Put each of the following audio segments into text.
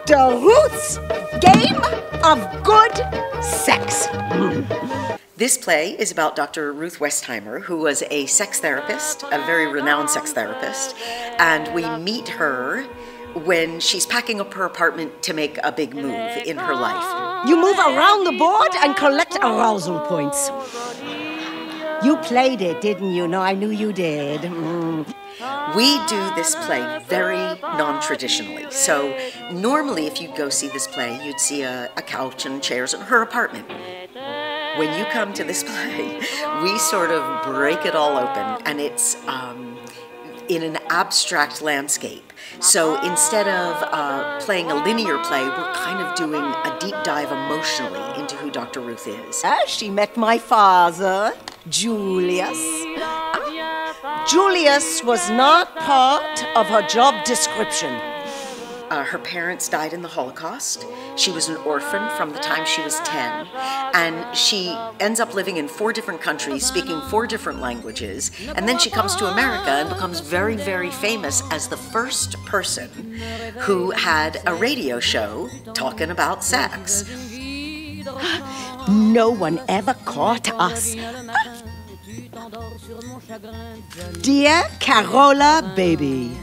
Dr. Ruth's Game of Good Sex. This play is about Dr. Ruth Westheimer, who was a sex therapist, a very renowned sex therapist, and we meet her when she's packing up her apartment to make a big move in her life. You move around the board and collect arousal points. You played it, didn't you? No, I knew you did. We do this play very non-traditionally. So normally if you'd go see this play, you'd see a couch and chairs in her apartment. When you come to this play, we sort of break it all open, and it's in an abstract landscape. So instead of playing a linear play, we're kind of doing a deep dive emotionally into who Dr. Ruth is. She met my father, Julius. Julius was not part of her job description. Her parents died in the Holocaust. She was an orphan from the time she was 10. And she ends up living in 4 different countries, speaking 4 different languages. And then she comes to America and becomes very, very famous as the first person who had a radio show talking about sex. No one ever caught us. Dear Carola baby,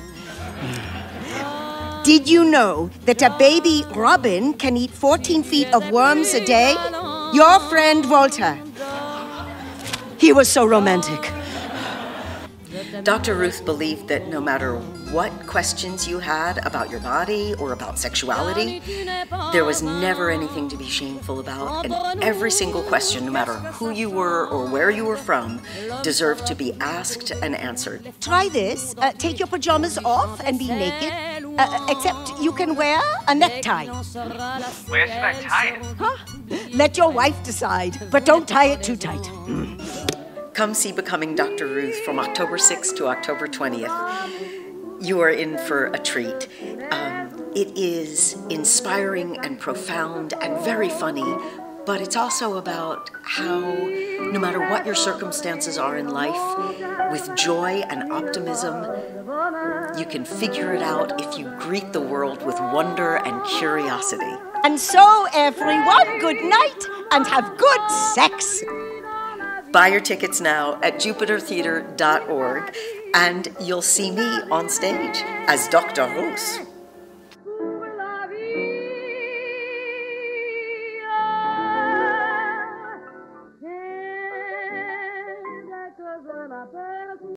did you know that a baby robin can eat 14 feet of worms a day? Your friend Walter. He was so romantic. Dr. Ruth believed that no matter what questions you had about your body or about sexuality, there was never anything to be shameful about, and every single question, no matter who you were or where you were from, deserved to be asked and answered. Try this. Take your pajamas off and be naked, except you can wear a necktie. Where should I tie it? Huh? Let your wife decide, but don't tie it too tight. Come see Becoming Dr. Ruth from October 6th to October 20th. You are in for a treat. It is inspiring and profound and very funny, but it's also about how, no matter what your circumstances are in life, with joy and optimism, you can figure it out if you greet the world with wonder and curiosity. And so, everyone, good night and have good sex. Buy your tickets now at jupitertheatre.org, and you'll see me on stage as Dr. Ruth.